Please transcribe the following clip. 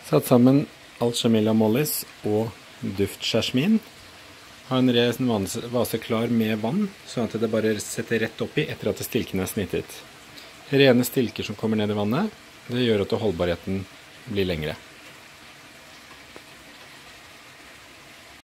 Satt sammen Alchemilla mollis og duftjasmin. Ha en ren vase klar med vann, sånn at det bare setter rett oppi etter at stilkene er snittet. Rene stilker som kommer ned i vannet, det gjør at holdbarheten blir lengre.